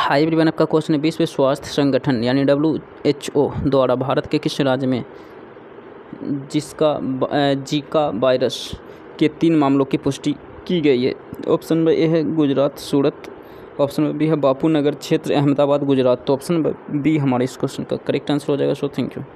High everyone, आपका question है विश्व स्वास्थ्य संगठन यानी WHO द्वारा भारत के किस राज्य में जीका वायरस के 3 मामलों की पुष्टि की गई है? ऑप्शन ए है गुजरात सूरत, ऑप्शन बी है बापू नगर क्षेत्र अहमदाबाद गुजरात, तो ऑप्शन बी हमारे इस क्वेश्चन का करेक्ट आंसर हो जाएगा। So thank you.